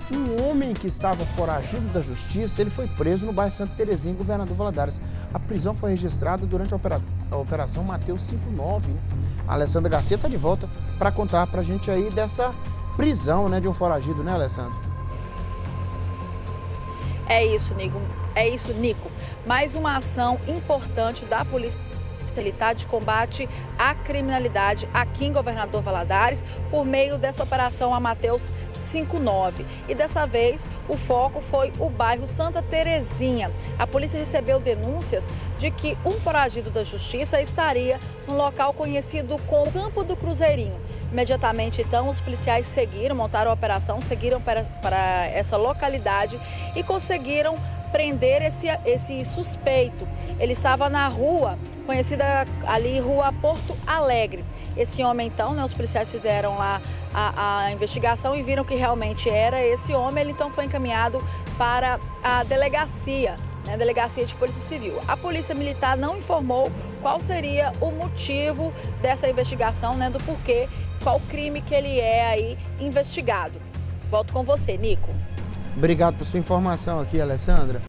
Um homem que estava foragido da justiça, ele foi preso no bairro Santa Terezinha, Governador Valadares. A prisão foi registrada durante a Operação Mateus 59. Né? A Alessandra Garcia está de volta para contar para a gente aí dessa prisão, né, de um foragido, né, Alessandra? É isso, Nico. Mais uma ação importante da Polícia Militar de combate à criminalidade aqui em Governador Valadares por meio dessa operação Mateus 59. E dessa vez o foco foi o bairro Santa Terezinha. A polícia recebeu denúncias de que um foragido da justiça estaria no local conhecido como Campo do Cruzeirinho. Imediatamente, então, os policiais montaram a operação, seguiram para essa localidade e conseguiram prender esse suspeito. Ele estava na rua, conhecida ali, Rua Porto Alegre. Esse homem, então, né, os policiais fizeram lá a investigação e viram que realmente era esse homem. Ele, então, foi encaminhado para a delegacia, né, Delegacia de Polícia Civil. A Polícia Militar não informou qual seria o motivo dessa investigação, né, do porquê, qual crime que ele é aí investigado. Volto com você, Nico. Obrigado por sua informação aqui, Alessandra.